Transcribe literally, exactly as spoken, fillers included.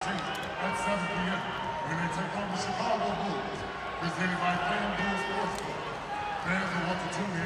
At seven p m when they take on the Chicago Bulls, presented by FanDuel Sportsbook. Fans will want to tune in